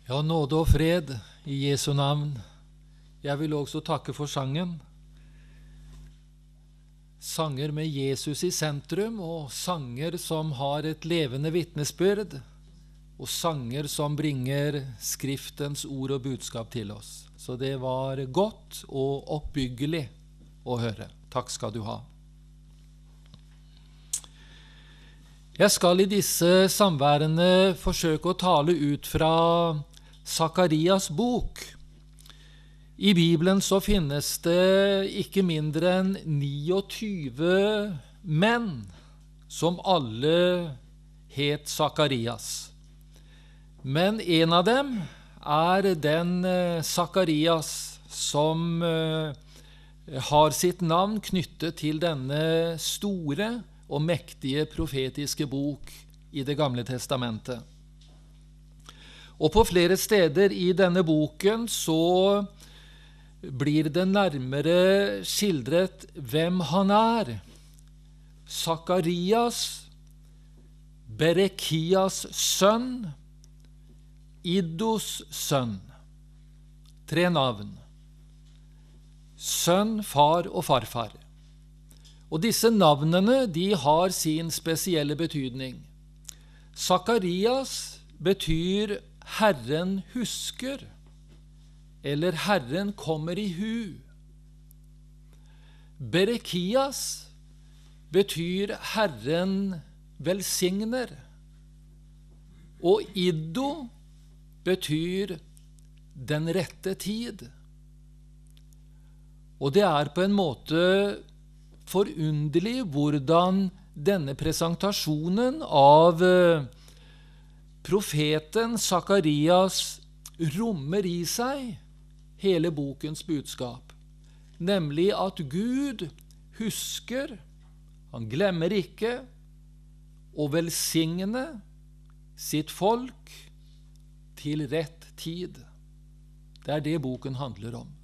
Ja, nåde og fred i Jesu navn. Jeg vil også takke for sangen. Sanger med Jesus i sentrum, og sanger som har et levende vitnesbyrd, og sanger som bringer Skriftens ord og budskap til oss. Så det var godt og oppbyggelig å høre. Takk skal du ha. Jeg skal i disse samværene forsøke å tale ut fra Sakarias bok. I Bibelen så finnes det ikke mindre enn 29 menn som alle het Sakarias. Men en av dem er den Sakarias som har sitt navn knyttet til denne store og mektige profetiske bok i Det gamle testamentet. Og på flere steder i denne boken så blir det nærmere skildret hvem han er. Sakarias, Berekias sønn, Iddos sønn. 3 navn. Sønn, far og farfar. Og disse navnene, de har sin spesielle betydning. Sakarias betyr Herren husker, eller Herren kommer i hu. Berekias betyr Herren velsigner. Og Iddo betyr den rette tid. Og det er på en måte forunderlig hvordan denne presentasjonen av profeten Sakarias rommer i seg hele bokens budskap, nemlig at Gud husker, han glemmer ikke, å velsigne sitt folk til rett tid. Det er det boken handler om.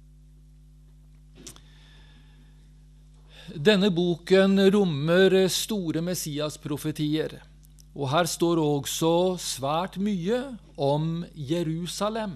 Denne boken rommer store Messias-profetier, og her står også svært mye om Jerusalem.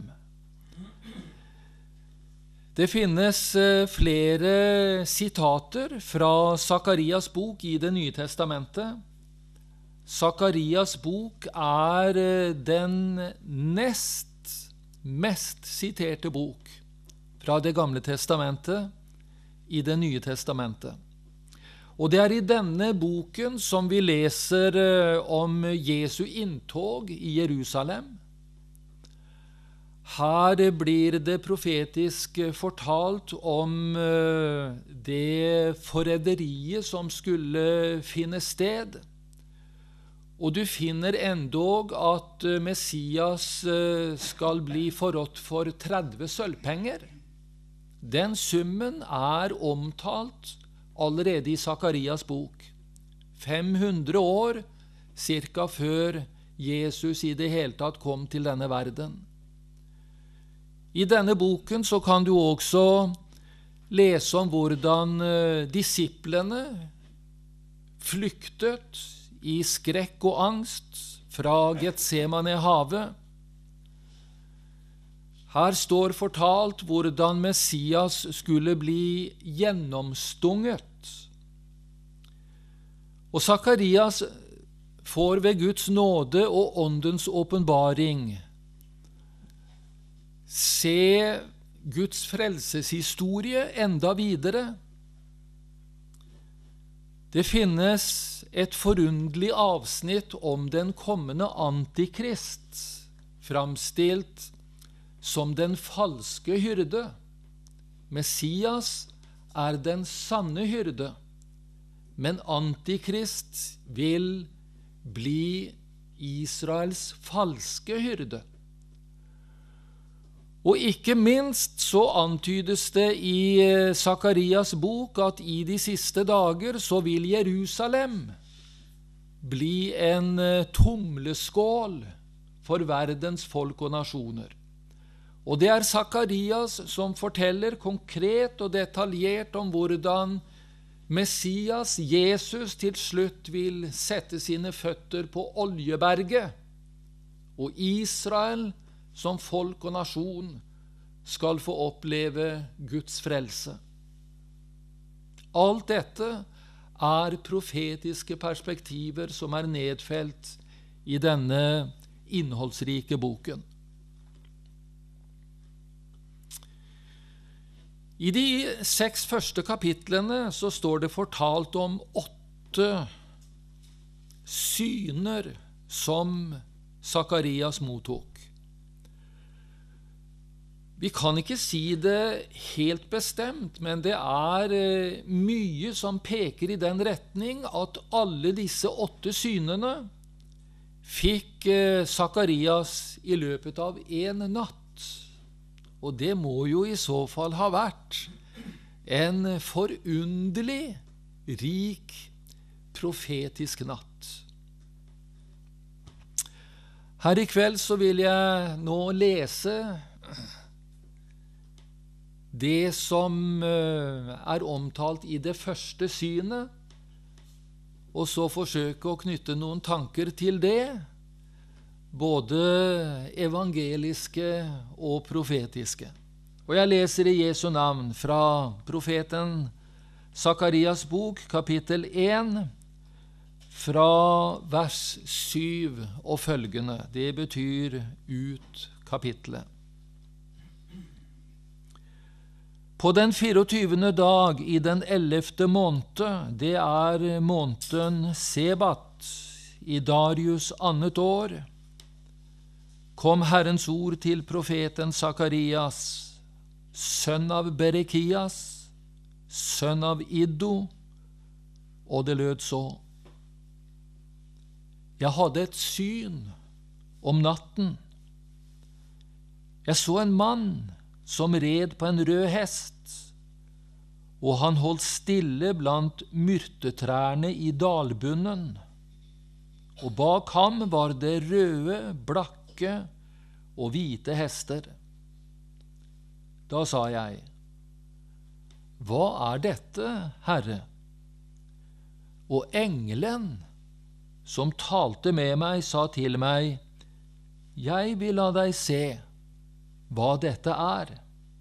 Det finnes flere sitater fra Sakarias bok i Det nye testamentet. Sakarias bok er den nest mest siterte bok fra Det gamle testamentet i Det nye testamentet. Og det er i denne boken som vi leser om Jesu inntog i Jerusalem. Her blir det profetisk fortalt om det forræderiet som skulle finne sted. Og du finner endog at Messias skal bli forrådt for 30 sølvpenger. Den summen er omtalt allerede i Sakarias bok. 500 år cirka før Jesus i det hele tatt kom til denne verden. I denne boken så kan du også lese om hvordan disiplene flyktet i skrekk og angst fra Getsemane havet. Her står fortalt hvordan Messias skulle bli gjennomstunget. Og Sakarias får ved Guds nåde og åndens åpenbaring se Guds frelseshistorie enda videre. Det finnes et forunderlig avsnitt om den kommende antikrist, framstilt som den falske hyrde. Messias er den sanne hyrde, men antikrist vil bli Israels falske hyrde. Og ikke minst så antydes det i Sakarias bok at i de siste dager så vil Jerusalem bli en tumleskål for verdens folk og nasjoner. Og det er Sakarias som forteller konkret og detaljert om hvordan Messias, Jesus, til slutt vil sette sine føtter på Oljeberget, og Israel som folk og nasjon skal få oppleve Guds frelse. Alt dette er profetiske perspektiver som er nedfelt i denne innholdsrike boken. I de 6 første kapitlene så står det fortalt om 8 syner som Sakarias mottok. Vi kan ikke si det helt bestemt, men det er mye som peker i den retning at alle disse 8 synene fikk Sakarias i løpet av en natt. Og det må jo i så fall ha vært en forunderlig, rik, profetisk natt. Her i kveld så vil jeg nå lese det som er omtalt i det første synet, og så forsøke å knytte noen tanker til det, både evangeliske og profetiske. Og jeg leser i Jesu navn fra profeten Sakarias bok, kapittel 1, fra vers 7 og følgende. Det betyr ut kapitlet. På den 24. dag i den 11. måned, det er måneden Sebat, i Darius annet år, kom Herrens ord til profeten Sakarias, sønn av Berekias, sønn av Iddo, og det lød så: Jeg hadde et syn om natten. Jeg så en mann som red på en rød hest, og han holdt stille blant myrtetrærne i dalbunnen, og bak ham var det røde, blakke og hvite hester. Da sa jeg: Hva er dette, Herre? Og engelen som talte med meg, sa til meg: Jeg vil la deg se hva dette er.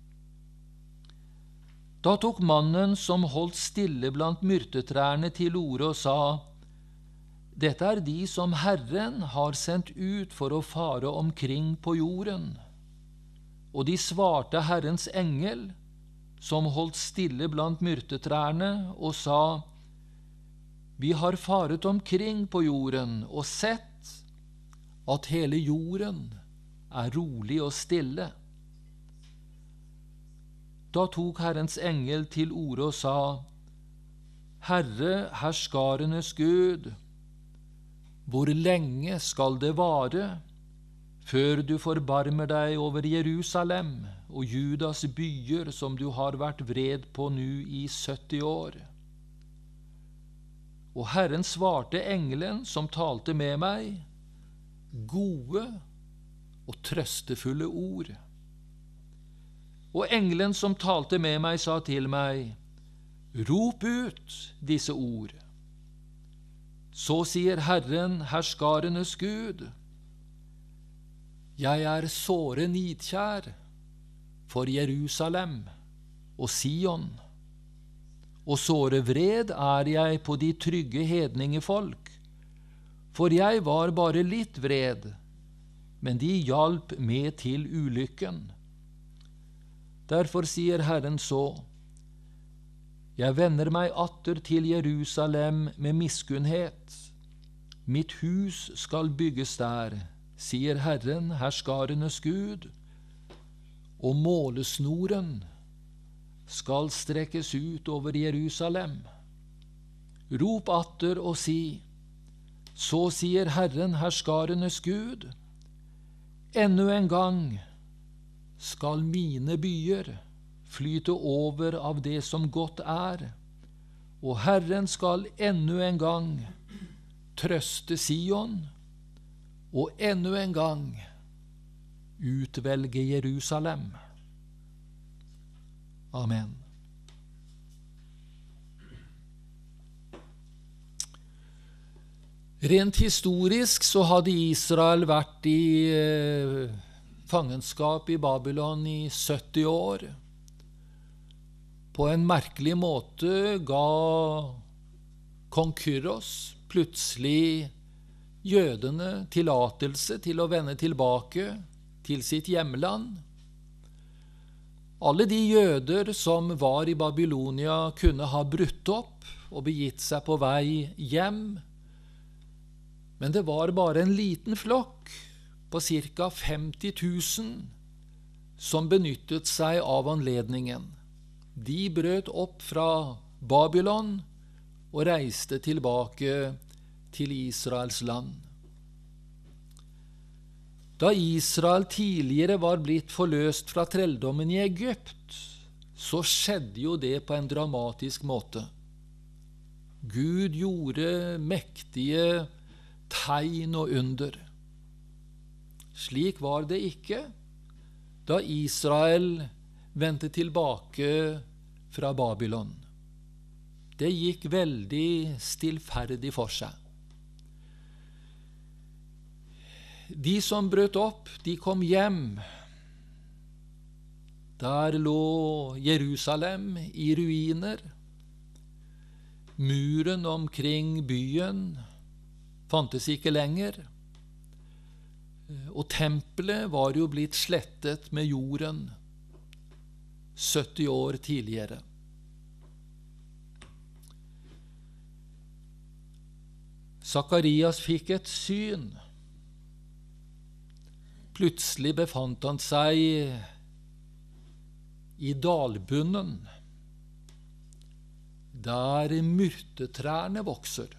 Da tok mannen som holdt stille blant myrtetrærne til orde og sa: Dette er de som Herren har sendt ut for å fare omkring på jorden. Og de svarte Herrens engel, som holdt stille blant myrtetrærne, og sa: Vi har faret omkring på jorden og sett at hele jorden er rolig og stille. Da tok Herrens engel til orde og sa: Herre, herskarenes Gud, hvor lenge skal det vare, før du forbarmer deg over Jerusalem og Judas byer, som du har vært vred på nå i 70 år? Og Herren svarte engelen som talte med meg, gode og trøstefulle ord. Og engelen som talte med meg sa til meg: Rop ut disse ord. Så sier Herren, herskarenes Gud: Jeg er såre nidkjær for Jerusalem og Sion, og såre vred er jeg på de trygge hedningefolk, for jeg var bare litt vred, men de hjalp med til ulykken. Derfor sier Herren så: Jeg vender meg atter til Jerusalem med miskunnhet. Mitt hus skal bygges der, sier Herren, herskarenes Gud, og målesnoren skal strekkes ut over Jerusalem. Rop atter og si: Så sier Herren, herskarenes Gud, ennå en gang skal mine byer flyte over av det som godt er, og Herren skal ennå en gang trøste Sion, og ennå en gang utvelge Jerusalem. Amen. Rent historisk så hadde Israel vært i fangenskap i Babylon i 70 år. På en merkelig måte ga kong Kyros plutselig jødene tillatelse til å vende tilbake til sitt hjemland. Alle de jøder som var i Babylonia kunne ha brutt opp og begitt seg på vei hjem, men det var bare en liten flokk på ca. 50 000 som benyttet seg av anledningen. De brøt opp fra Babylon og reiste tilbake til Israels land. Da Israel tidligere var blitt forløst fra trelldommen i Egypt, så skjedde jo det på en dramatisk måte. Gud gjorde mektige tegn og under. Slik var det ikke da Israel vendte tilbake fra Babylon. Det gikk veldig stillferdig for seg. De som brøt opp, de kom hjem. Der lå Jerusalem i ruiner. Muren omkring byen fantes ikke lenger. Og tempelet var jo blitt slettet med jorden 70 år tidligere. Sakarias fikk et syn. Plutselig befant han seg i dalbunnen, der myrtetrærne vokser.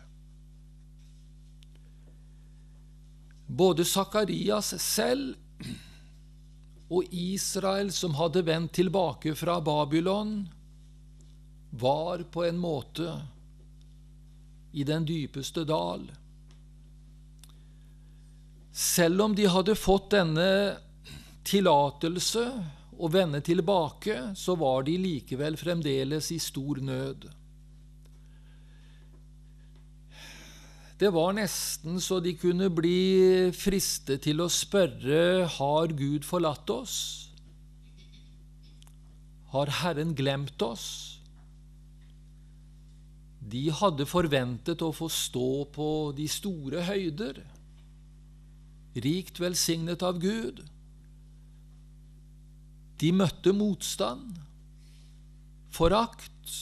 Både Sakarias selv og Israel, som hadde vendt tilbake fra Babylon, var på en måte i den dypeste dal. Selv om de hadde fått denne tillatelse å vende tilbake, så var de likevel fremdeles i stor nød. Det var nesten så de kunne bli fristet til å spørre: har Gud forlatt oss? Har Herren glemt oss? De hadde forventet å få stå på de store høyder, rikt velsignet av Gud. De møtte motstand, forakt,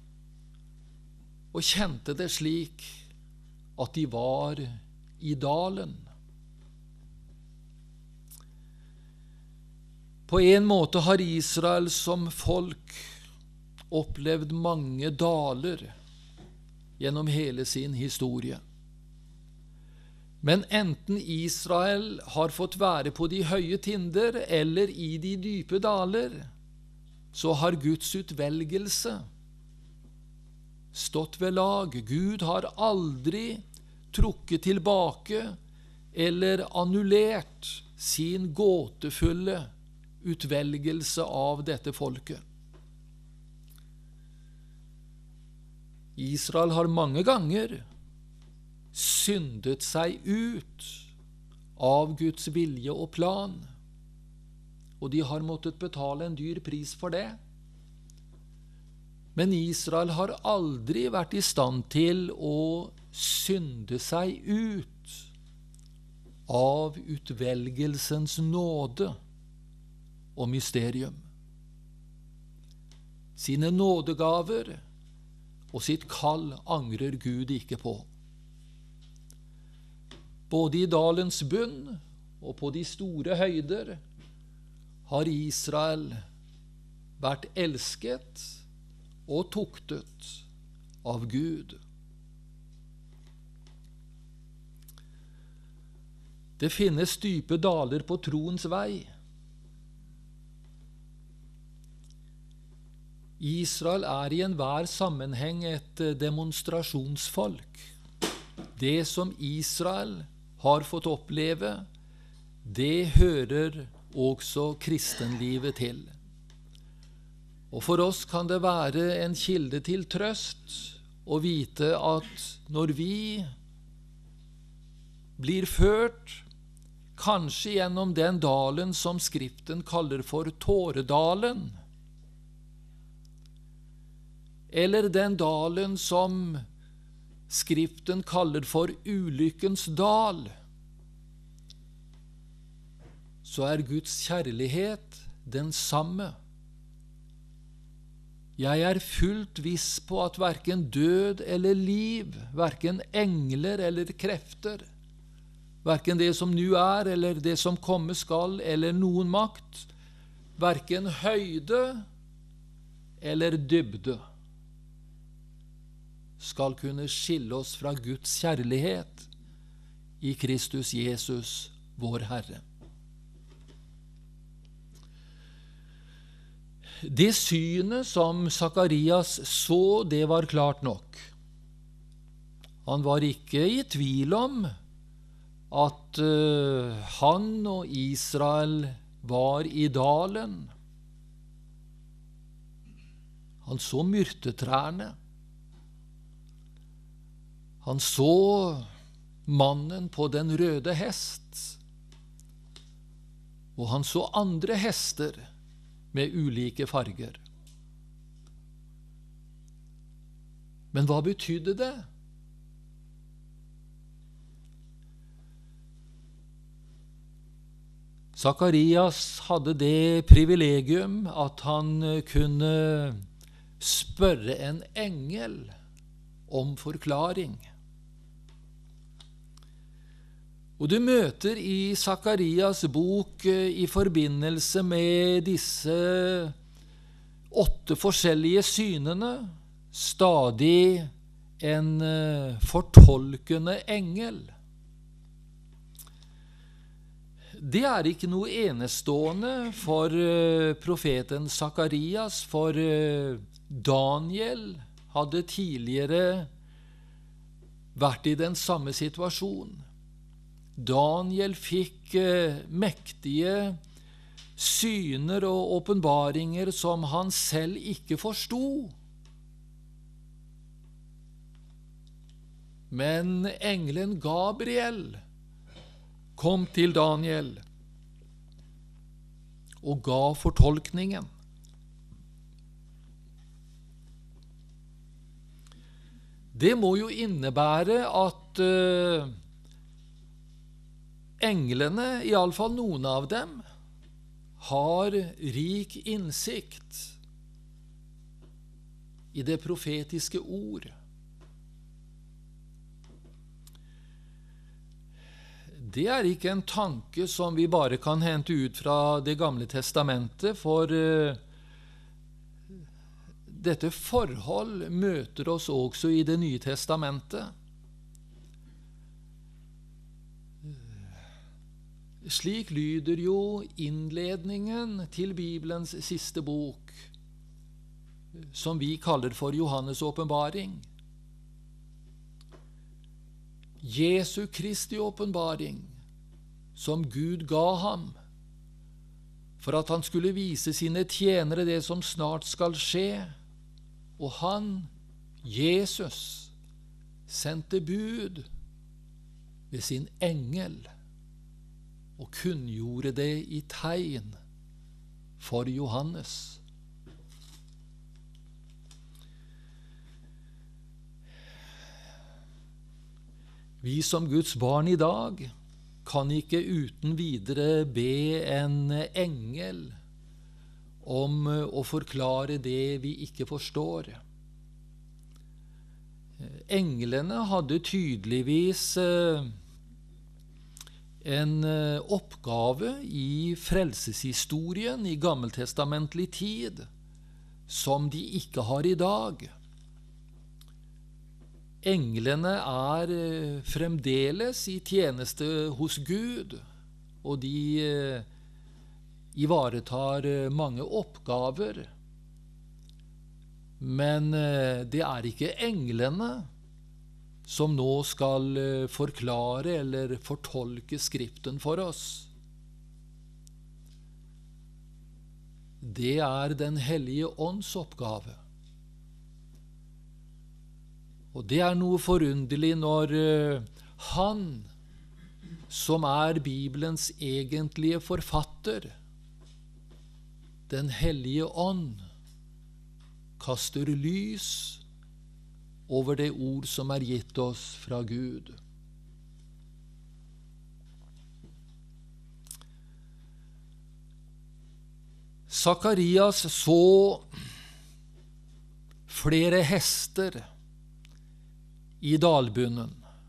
og kjente det slik at de var i dalen. På en måte har Israel som folk opplevd mange daler gjennom hele sin historie. Men enten Israel har fått være på de høye tinder eller i de dype daler, så har Guds utvelgelse stått ved lag. Gud har aldri trukket tilbake eller annullert sin gåtefulle utvelgelse av dette folket. Israel har mange ganger syndet seg ut av Guds vilje og plan, og de har måttet betale en dyr pris for det. Men Israel har aldri vært i stand til å synde seg ut av utvelgelsens nåde og mysterium. Sine nådegaver og sitt kall angrer Gud ikke på. Både i dalens bunn og på de store høyder har Israel vært elsket og tuktet av Gud. Det finnes dype daler på troens vei. Israel er i enhver sammenheng et demonstrasjonsfolk. Det som Israel har fått oppleve, det hører også kristenlivet til. Og for oss kan det være en kilde til trøst å vite at når vi blir ført kanskje gjennom den dalen som Skriften kaller for Tåredalen, eller den dalen som Skriften kaller for Ulykkens dal, så er Guds kjærlighet den samme. Jeg er fullt viss på at hverken død eller liv, hverken engler eller krefter, hverken det som nu er eller det som komme skal, eller noen makt, hverken høyde eller dybde, skal kunne skille oss fra Guds kjærlighet i Kristus Jesus, vår Herre. Det synet som Sakarias så, det var klart nok. Han var ikke i tvil om at han og Israel var i dalen. Han så myrtetrærne. Han så mannen på den røde hest, og han så andre hester med ulike farger. Men hva betydde det? Sakarias hadde det privilegium at han kunne spørre en engel om forklaring. Og du møter i Sakarias bok i forbindelse med disse 8 forskjellige synene stadig en fortolkende engel. Det er ikke noe enestående for profeten Sakarias, for Daniel hadde tidligere vært i den samme situasjonen. Daniel fikk mektige syner og åpenbaringer som han selv ikke forstod. Men engelen Gabriel kom til Daniel og ga fortolkningen. Det må jo innebære at englene, i alle fall noen av dem, har rik innsikt i det profetiske ord. Det er ikke en tanke som vi bare kan hente ut fra Det gamle testamentet, for dette forhold møter oss også i Det nye testamentet. Slik lyder jo innledningen til Bibelens siste bok, som vi kaller for Johannes åpenbaring. Jesu Kristi åpenbaring, som Gud ga ham, for at han skulle vise sine tjenere det som snart skal skje. Og han, Jesus, sendte bud ved sin engel, og kunngjorde det i tegn for Johannes. Vi som Guds barn i dag kan ikke uten videre be en engel om å forklare det vi ikke forstår. Englene hadde tydeligvis en oppgave i frelseshistorien i gammeltestamentlig tid som de ikke har i dag. Englene er fremdeles i tjeneste hos Gud, og de ivaretar mange oppgaver. Men det er ikke englene som nå skal forklare eller fortolke Skriften for oss. Det er Den hellige ånds oppgave. Og det er noe forunderlig når han som Bibelens egentlige forfatter, Den hellige ånd, kaster lys over det ord som gitt oss fra Gud. Sakarias så flere hester i dalbunnen.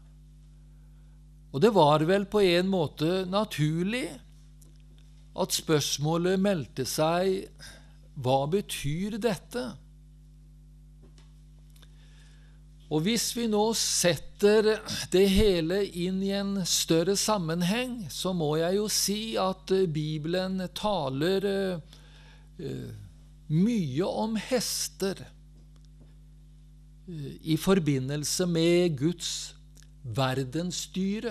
Og det var vel på en måte naturlig at spørsmålet meldte seg: hva betyr dette? Og hvis vi nå setter det hele inn i en større sammenheng, så må jeg jo si at Bibelen taler mye om hester i forbindelse med Guds verdensstyre.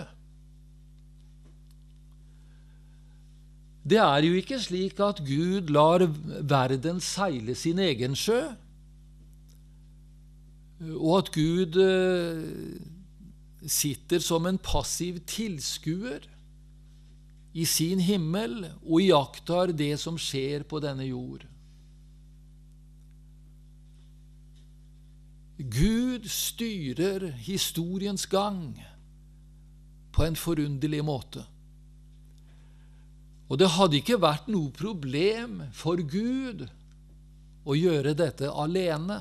Det jo ikke slik at Gud lar verden seile sin egen sjø, og at Gud sitter som en passiv tilskuer i sin himmel og iakttar det som skjer på denne jord. Gud styrer historiens gang på en forunderlig måte. Og det hadde ikke vært noe problem for Gud å gjøre dette alene.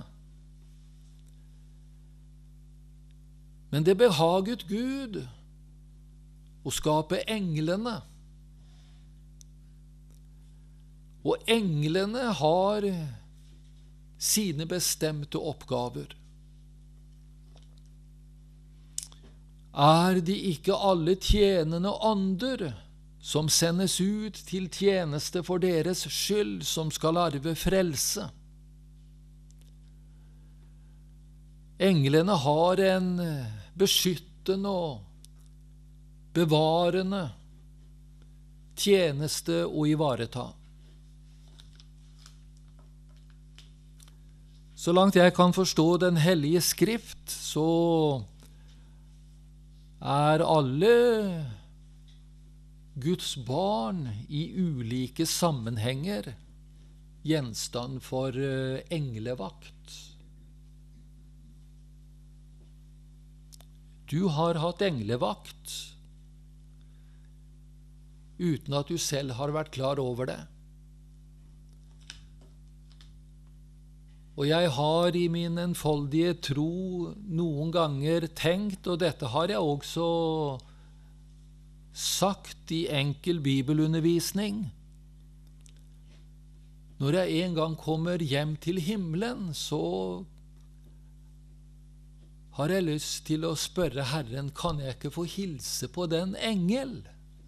Men det behaget Gud å skape englene. Og englene har sine bestemte oppgaver. De ikke alle tjenende ånder som sendes ut til tjeneste for deres skyld, som skal arve frelse? Englene har en beskyttende og bevarende tjeneste å ivareta. Så langt jeg kan forstå Den hellige skrift, så alle Guds barn i ulike sammenhenger gjenstand for englevakt. Du har hatt englevakt uten at du selv har vært klar over det. Og jeg har i min enfoldige tro noen ganger tenkt, og dette har jeg også sagt i enkel bibelundervisning: når jeg en gang kommer hjem til himmelen, så har jeg lyst til å spørre Herren: kan jeg ikke få hilse på den engel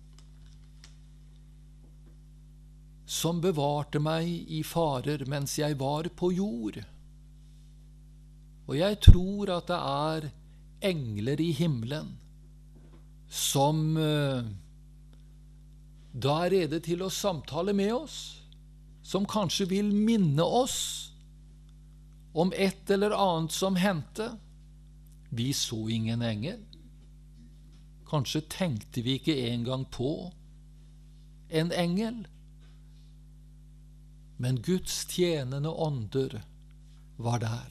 som bevarte meg i farer mens jeg var på jord? Og jeg tror at det engler i himmelen som da rede til å samtale med oss, som kanskje vil minne oss om et eller annet som hendte. Vi så ingen engel. Kanskje tenkte vi ikke engang på en engel. Men Guds tjenende ånder var der.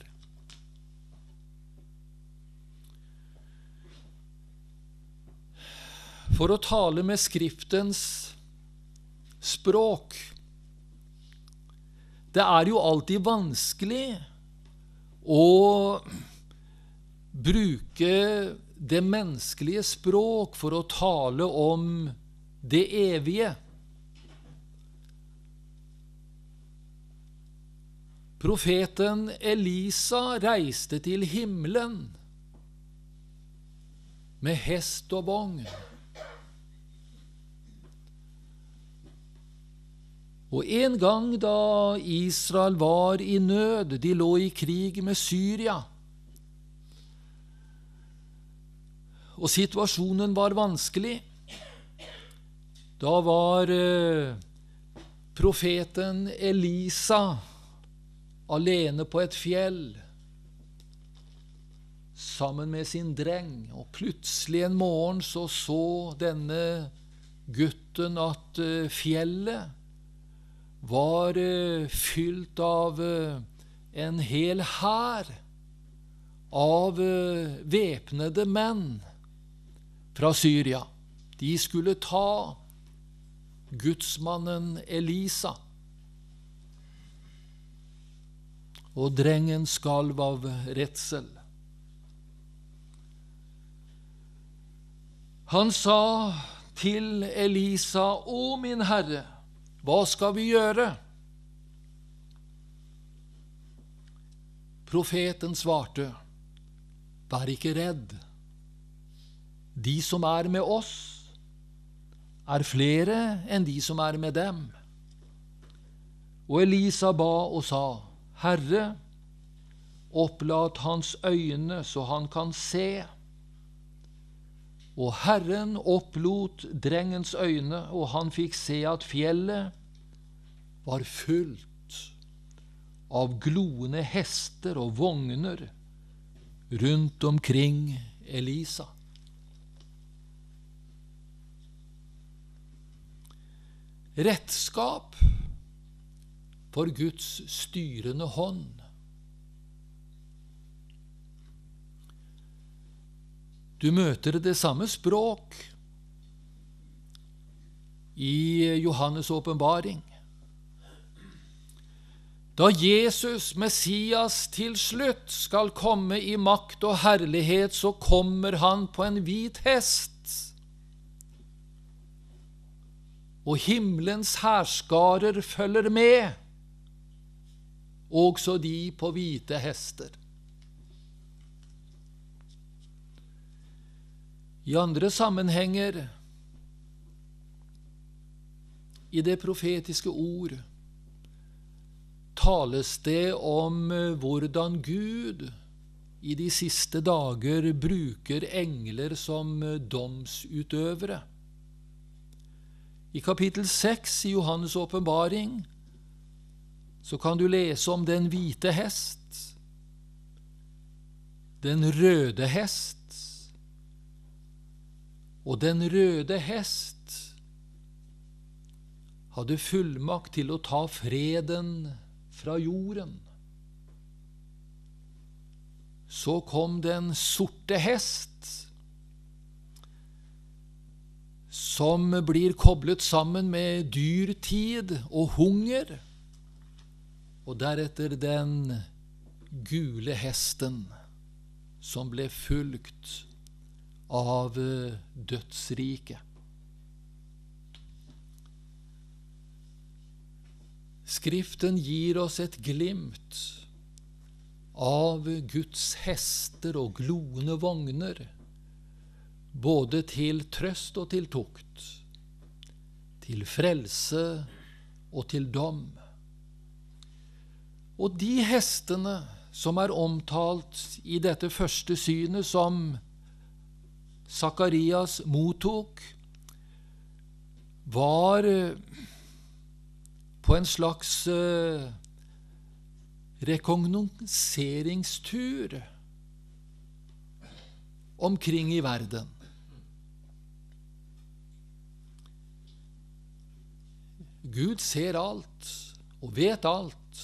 For å tale med Skriftens språk. Det jo alltid vanskelig å bruke det menneskelige språk for å tale om det evige. Profeten Elisa reiste til himmelen med hest og vogn. Og en gang da Israel var i nød, de lå i krig med Syria, og situasjonen var vanskelig, da var profeten Elisa alene på et fjell, sammen med sin dreng, og plutselig en morgen så denne gutten at fjellet var fylt av en hel hær av væpnede menn fra Syria. De skulle ta gudsmannen Elisa. Og drengen skalv av redsel. Han sa til Elisa: «Å, min herre, hva skal vi gjøre?» Profeten svarte: «Vær ikke redd. De som er med oss, er flere enn de som er med dem.» Og Elisa ba og sa: «Herre, opplat hans øyne så han kan se.» Og Herren opplot drengens øyne, og han fikk se at fjellet var fullt av gloende hester og vogner rundt omkring Elisa. Rettskap for Guds styrende hånd. Du møter det samme språk i Johannes' åpenbaring. Da Jesus, Messias, til slutt skal komme i makt og herlighet, så kommer han på en hvit hest. Og himmelens hærskarer følger med, også de på hvite hester. I andre sammenhenger i det profetiske ord tales det om hvordan Gud i de siste dager bruker engler som domsutøvere. I kapittel 6 i Johannes' åpenbaring så kan du lese om den hvite hest, den røde hest, og den røde hest hadde fullmakt til å ta freden fra jorden. Så kom den sorte hest, som blir koblet sammen med dyrtid og hunger, og deretter den gule hesten, som ble fulgt av dødsriket. Skriften gir oss et glimt av Guds hester og gloende vogner, både til trøst og til tukt, til frelse og til dom. Og de hestene som er omtalt i dette første synet som Sakarias mottok, var på en slags rekognoseringstur omkring i verden. Gud ser alt og vet alt.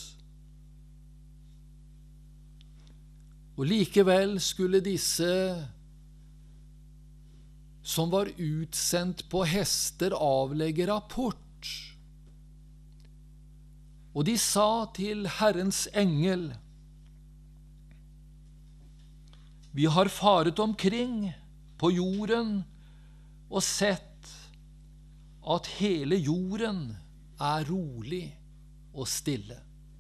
Og likevel skulle disse som var utsendt på hester, avlegge rapport. Og de sa til Herrens engel: «Vi har faret omkring på jorden og sett at hele jorden er rolig og stille.»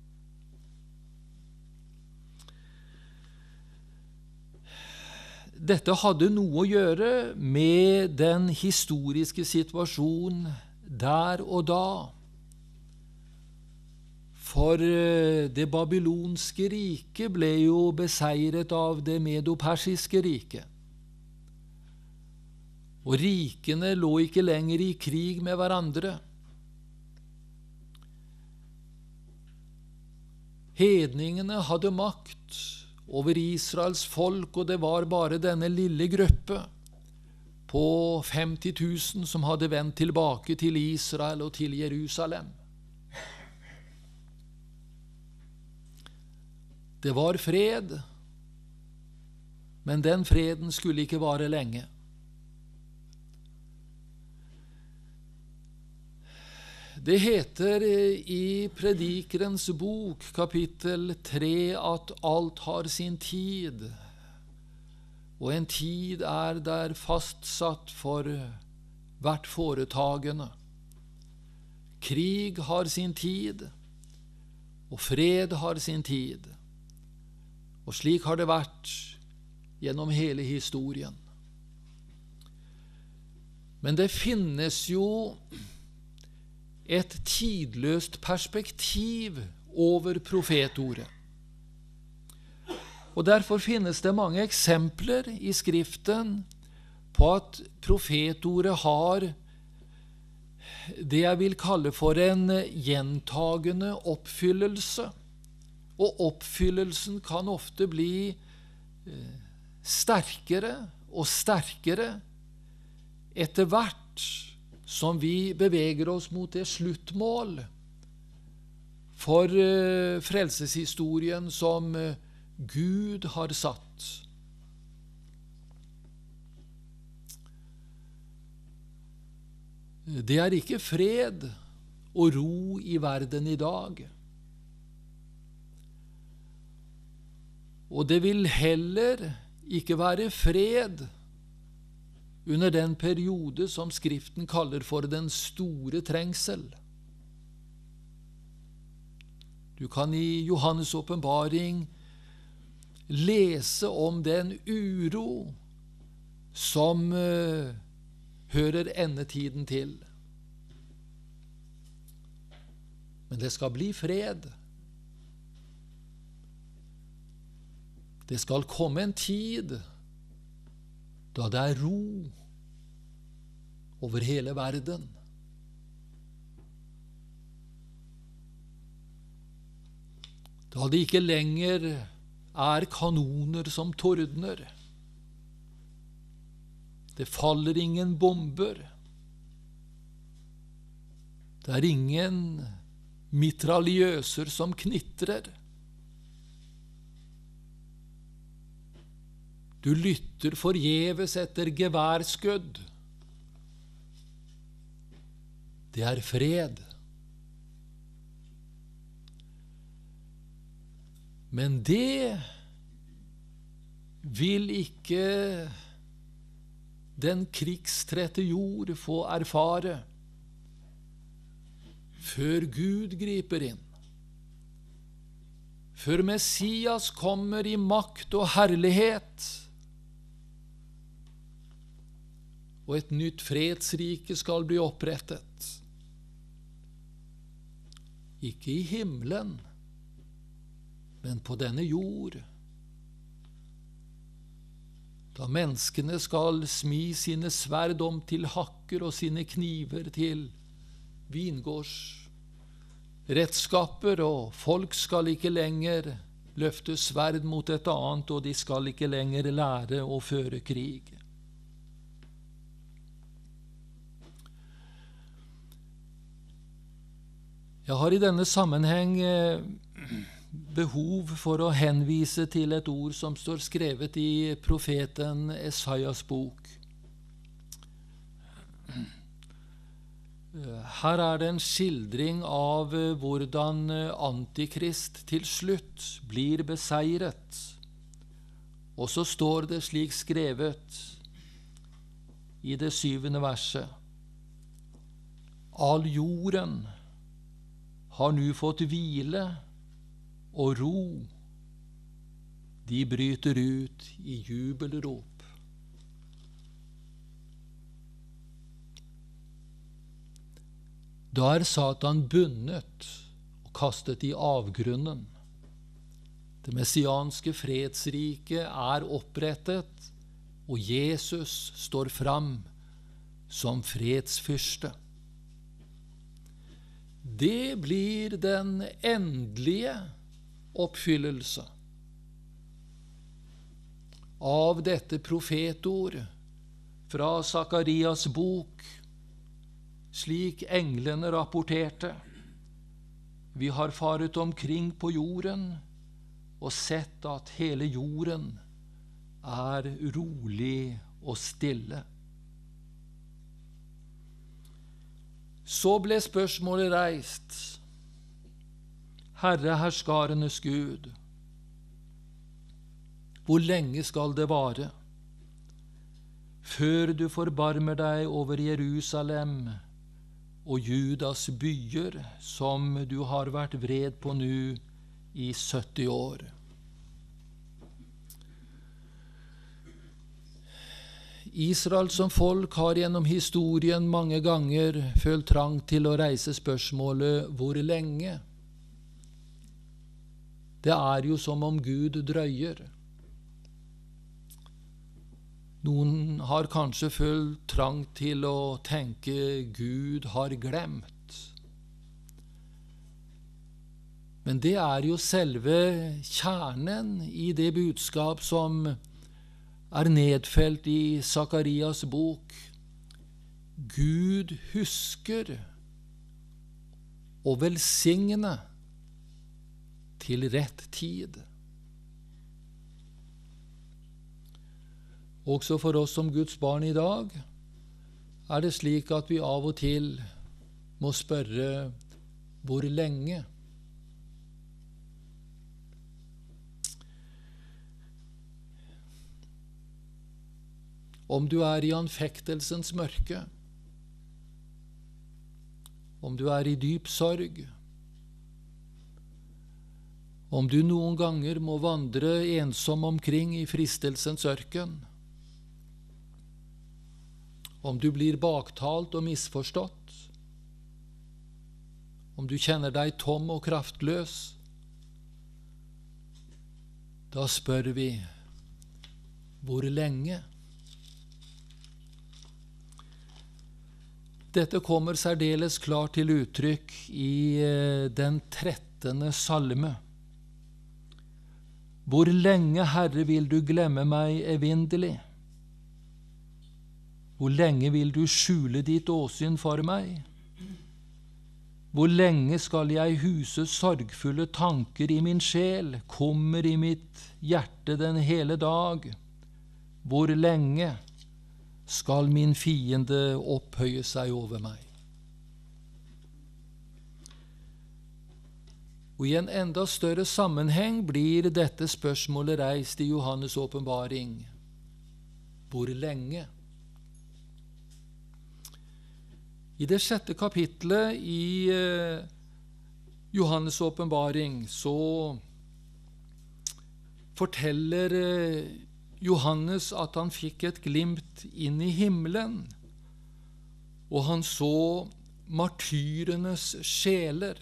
Dette hadde noe å gjøre med den historiske situasjonen der og da. For det babylonske riket ble jo beseiret av det medo-persiske riket. Og rikene lå ikke lenger i krig med hverandre. Hedningene hadde makt over Israels folk, og det var bare denne lille gruppe på 50 000 som hadde vendt tilbake til Israel og til Jerusalem. Det var fred, men den freden skulle ikke vare lenge. Det heter i Predikerens bok, kapittel 3, at alt har sin tid, og en tid er der fastsatt for hvert foretagende. Krig har sin tid, og fred har sin tid. Og slik har det vært gjennom hele historien. Men det finnes jo et tidløst perspektiv over profetordet. Og derfor finnes det mange eksempler i Skriften på at profetordet har det jeg vil kalle for en gjentagende oppfyllelse. Og oppfyllelsen kan ofte bli sterkere og sterkere etter hvert som vi beveger oss mot det sluttmål for frelseshistorien som Gud har satt. Det er ikke fred og ro i verden i dag. Og det vil heller ikke være fred under den periode som Skriften kaller for den store trengsel. Du kan i Johannes åpenbaring lese om den uro som hører endetiden til. Men det skal bli fred. Det skal komme en tid da det er ro over hele verden. Da det ikke lenger er kanoner som tordner. Det faller ingen bomber. Det er ingen mitraljøser som knitrer. Du lytter forgjeves etter geværskudd. Det er fred. Men det vil ikke den krigstrette jord få erfare før Gud griper inn. Før Messias kommer i makt og herlighet, og et nytt fredsrike skal bli opprettet. Ikke i himmelen, men på denne jord. Da menneskene skal smi sine sverd om til hakker og sine kniver til vingårdsredskaper, og folk skal ikke lenger løfte sverd mot et annet, og de skal ikke lenger lære å føre krig. Jeg har i denne sammenheng behov for å henvise til et ord som står skrevet i profeten Esaias bok. Her er det en skildring av hvordan Antikrist til slutt blir beseiret. Og så står det slik skrevet i det 7. verset. All jorden har nu fått hvile og ro. De bryter ut i jubelrop. Da er Satan bundet og kastet i avgrunnen. Det messianske fredsriket er opprettet, og Jesus står fram som fredsfyrste. Det blir den endelige oppfyllelse. av dette profetord fra Sakarias bok, slik englene rapporterte. Vi har faret omkring på jorden og sett at hele jorden er rolig og stille. Så ble spørsmålet reist: Herre, herskarenes Gud, hvor lenge skal det vare, før du forbarmer deg over Jerusalem og Judas byer, som du har vært vred på nå i 70 år? Israel som folk har gjennom historien mange ganger følt trang til å reise spørsmålet: hvor lenge? Det er jo som om Gud drøyer. Noen har kanskje følt trang til å tenke Gud har glemt. Men det er jo selve kjernen i det budskap som er nedfelt i Sakarias bok. Gud husker å velsigne til rett tid. Også for oss som Guds barn i dag er det slik at vi av og til må spørre: hvor lenge? Om du er i anfektelsens mørke, om du er i dyp sorg, om du noen ganger må vandre ensom omkring i fristelsens ørken, om du blir baktalt og misforstått, om du kjenner deg tom og kraftløs, da spør vi: hvor lenge? Dette kommer særdeles klart til uttrykk i den 13. salme. Hvor lenge, Herre, vil du glemme meg evinnelig? Hvor lenge vil du skjule ditt åsyn for meg? Hvor lenge skal jeg huse sorgfulle tanker i min sjel, kommer i mitt hjerte den hele dag? Hvor lenge skal min fiende opphøye seg over meg? Og i en enda større sammenheng blir dette spørsmålet reist i Johannes' åpenbaring: hvor lenge? I det 6. kapitlet i Johannes' åpenbaring så forteller Johannes at han fikk et glimt inn i himmelen, og han så martyrenes sjeler.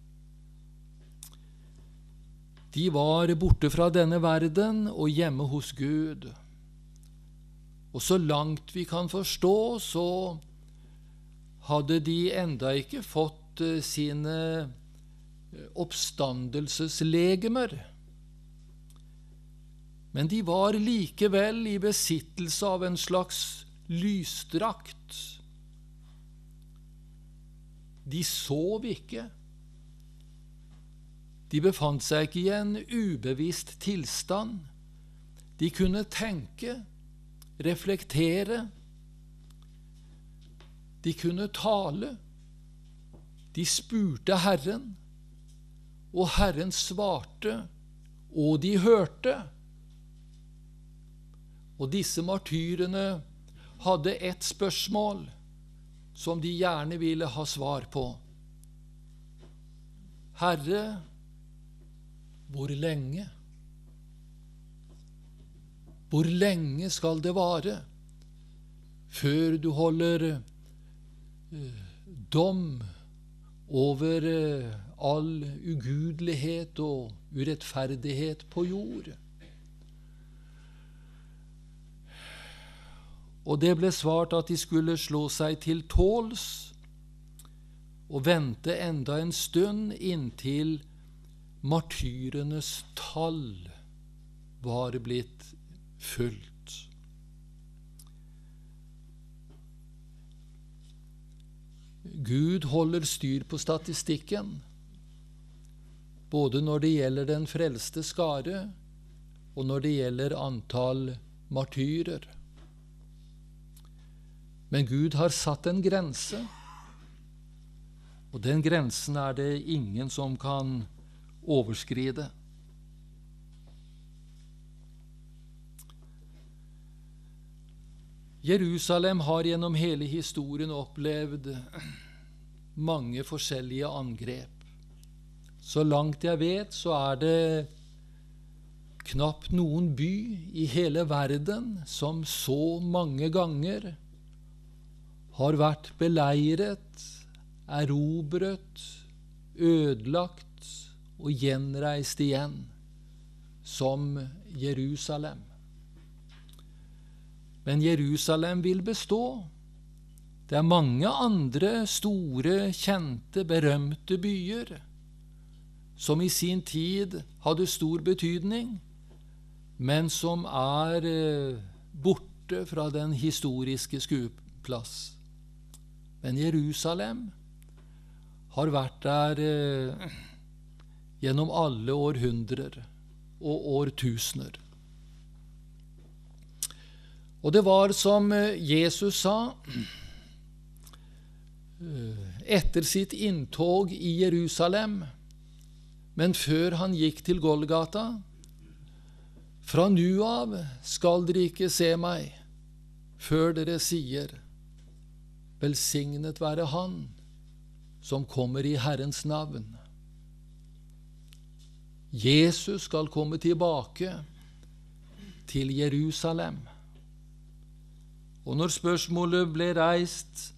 De var borte fra denne verden og hjemme hos Gud. Og så langt vi kan forstå, så hadde de enda ikke fått sine oppstandelseslegemer. Men de var likevel i besittelse av en slags lysdrakt. De sov ikke. De befant seg ikke i en ubevisst tilstand. De kunne tenke, reflektere. De kunne tale. De spurte Herren, og Herren svarte, og de hørte. Og disse martyrene hadde ett spørsmål som de gjerne ville ha svar på. Herre, hvor lenge? Hvor lenge skal det vare før du holder dom over all ugudelighet og urettferdighet på jord? Og det ble svart at de skulle slå seg til tåls og vente enda en stund inntil martyrenes tall var blitt fullt. Gud holder styr på statistikken, både når det gjelder den frelste skare, og når det gjelder antall martyrer. Men Gud har satt en grense, og den grensen er det ingen som kan overskride. Jerusalem har gjennom hele historien opplevd mange forskjellige angrep. Så langt jeg vet, så er det knapt noen by i hele verden som så mange ganger har vært beleiret, erobret, ødelagt og gjenreist igjen som Jerusalem. Men Jerusalem vil bestå. Det er mange andre store, kjente, berømte byer som i sin tid hadde stor betydning, men som er borte fra den historiske skueplass. Men Jerusalem har vært der gjennom alle århundrer og årtusener. Og det var som Jesus sa, etter sitt inntog i Jerusalem, men før han gikk til Golgata: fra nå av skal dere ikke se meg, før dere sier: velsignet være han som kommer i Herrens navn. Jesus skal komme tilbake til Jerusalem. Og når spørsmålet ble reist,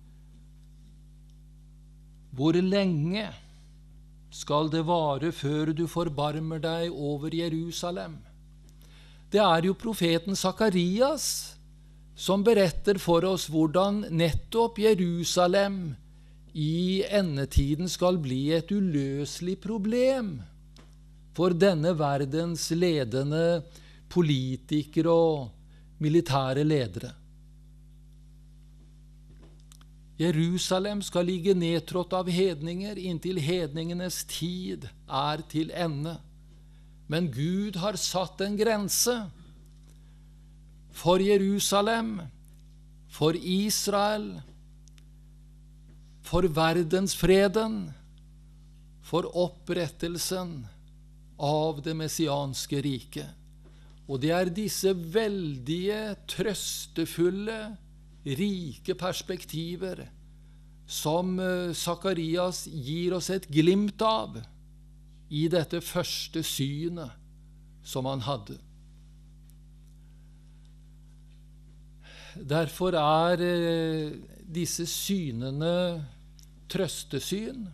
hvor lenge skal det vare før du forbarmer deg over Jerusalem? Det er jo profeten Sakarias som beretter for oss hvordan nettopp Jerusalem i endetiden skal bli et uløselig problem for denne verdens ledende politikere og militære ledere. Jerusalem skal ligge nedtrådt av hedninger inntil hedningenes tid er til ende. Men Gud har satt en grense for Jerusalem, for Israel, for verdensfreden, for opprettelsen av det messianske riket. Og det er disse veldige, trøstefulle, rike perspektiver som Sakarias gir oss et glimt av i dette første synet som han hadde. Derfor er disse synene trøstesyn.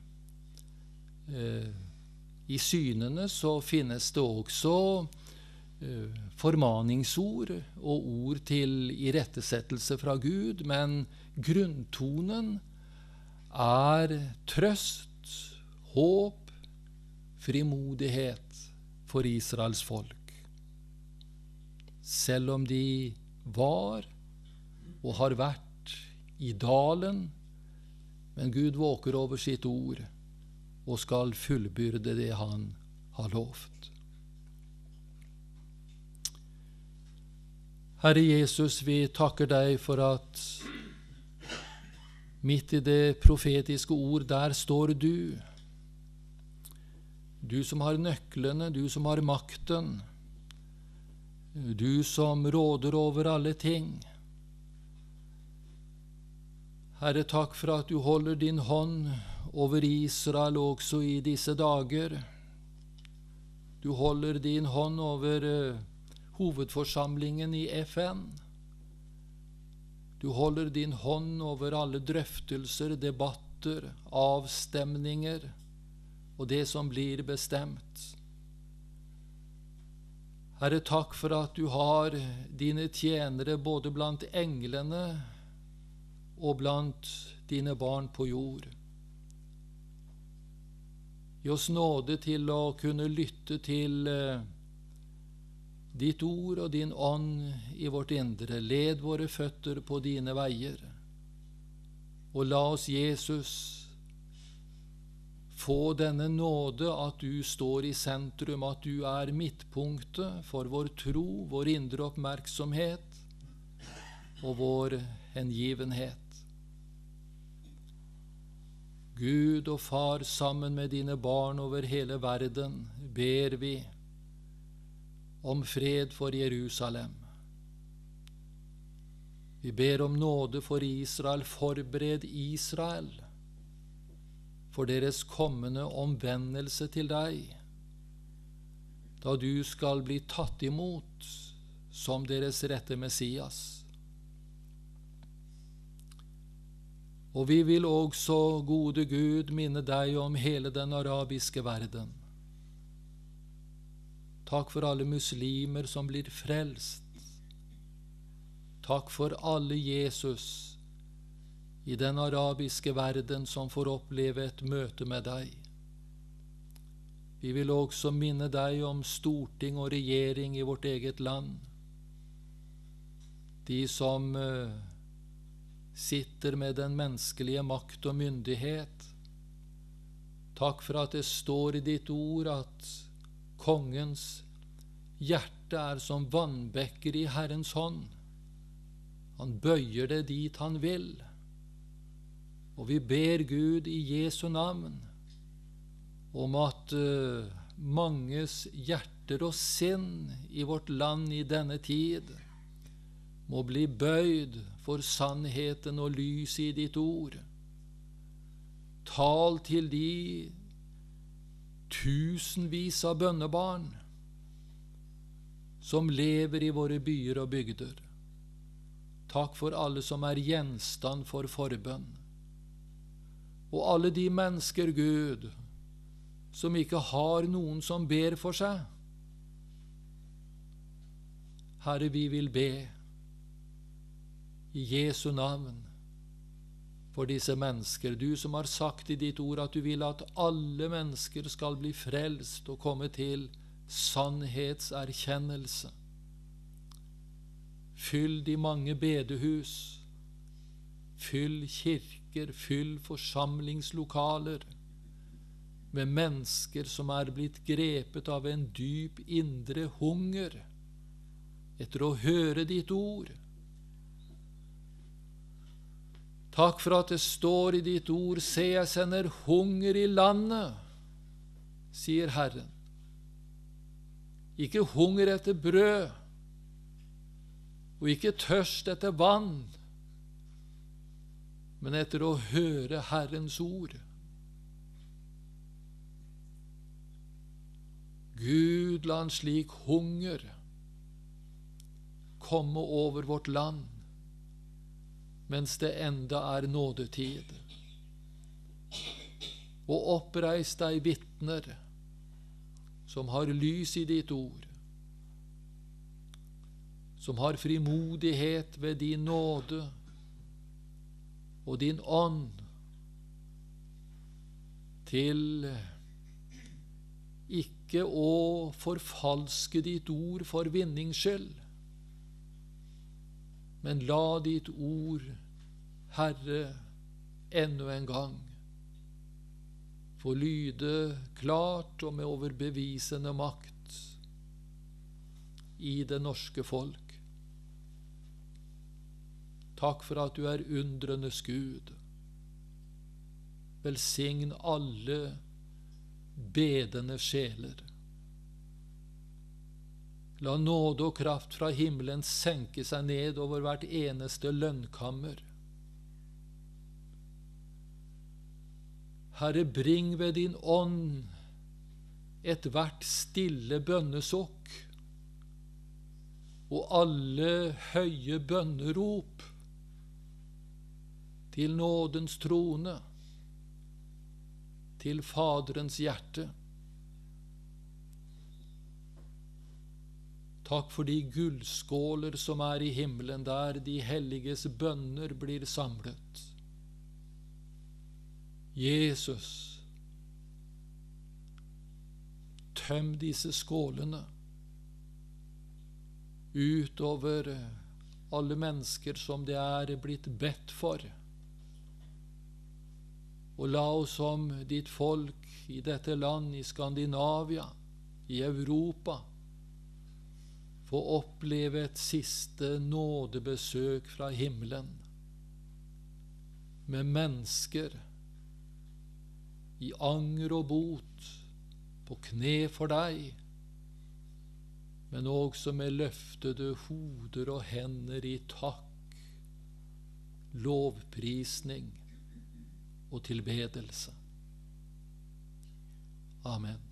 I synene så finnes det også formaningsord og ord til irettesettelse fra Gud, men grunntonen er trøst, håp, frimodighet for Israels folk. Selv om de var og har vært i dalen, men Gud våker over sitt ord og skal fullbyrde det han har lovt. Herre Jesus, vi takker deg for at midt i det profetiske ord, der står du. Du som har nøklene, du som har makten, du som råder over alle ting. Herre, takk for at du holder din hånd over Israel også i disse dager. Du holder din hånd over hovedforsamlingen i FN. Du holder din hånd over alle drøftelser, debatter, avstemninger og det som blir bestemt. Herre, takk for at du har dine tjenere både blant englene og blant dine barn på jord. Gi oss nåde til å kunne lytte til ditt ord og din ånd i vårt indre. Led våre føtter på dine veier. Og la oss, Jesus, få denne nåde at du står i sentrum, at du er midtpunktet for vår tro, vår indre oppmerksomhet og vår hengivenhet. Gud og Far, sammen med dine barn over hele verden, ber vi om fred for Jerusalem. Vi ber om nåde for Israel. Forbered Israel for deres kommende omvendelse til deg, da du skal bli tatt imot som deres rette Messias. Og vi vil også, gode Gud, minne deg om hele den arabiske verden. Takk for alle muslimer som blir frelst. Takk for alle, Jesus, i den arabiske verden som får oppleve et møte med deg. Vi vil også minne deg om storting og regjering i vårt eget land. De som sitter med den menneskelige makt og myndighet. Takk for at det står i ditt ord at kongens hjerte er som vannbekker i Herrens hånd. Han bøyer det dit han vil. Og vi ber Gud i Jesu navn om at manges hjerter og sinn i vårt land i denne tid må bli bøyd for sannheten og lys i ditt ord. Tal til de tusenvis av bønnebarn som lever i våre byer og bygder. Takk for alle som er gjenstand for forbønn. Og alle de mennesker, Gud, som ikke har noen som ber for seg. Herre, vi vil be i Jesu navn for disse mennesker. Du som har sagt i ditt ord at du vil at alle mennesker skal bli frelst og komme til sannhetserkjennelse. Fyll de mange bedehus, fyll kirker, fyll forsamlingslokaler med mennesker som er blitt grepet av en dyp indre hunger etter å høre ditt ord. Takk for at det står i ditt ord, se, jeg sender hunger i landet, sier Herren. Ikke hunger etter brød, og ikke tørst etter vann, men etter å høre Herrens ord. Gud, la en slik hunger komme over vårt land, mens det enda er nådetid. Og oppreis deg vitner som har lys i ditt ord, som har frimodighet ved din nåde og din ånd til ikke å forfalske ditt ord for vinnings skyld, men la ditt ord, Herre, ennå en gang få lyde klart og med overbevisende makt i det norske folk. Takk for at du er undrenes Gud. Velsign alle bedende sjeler. La nåde og kraft fra himmelen senke seg ned over hvert eneste lønnkammer. Herre, bring ved din ånd et hvert stille bønnesukk og alle høye bønnerop til nådens trone, til Faderens hjerte. Takk for de gullskåler som er i himmelen, der de helliges bønner blir samlet. Jesus, tøm disse skålene utover alle mennesker som det er blitt bedt for. Og la oss som ditt folk i dette land, i Skandinavia, i Europa, få oppleve et siste nådebesøk fra himmelen, med mennesker i anger og bot, på kne for deg, men også med løftede hoder og hender i takk, lovprisning og tilbedelse. Amen.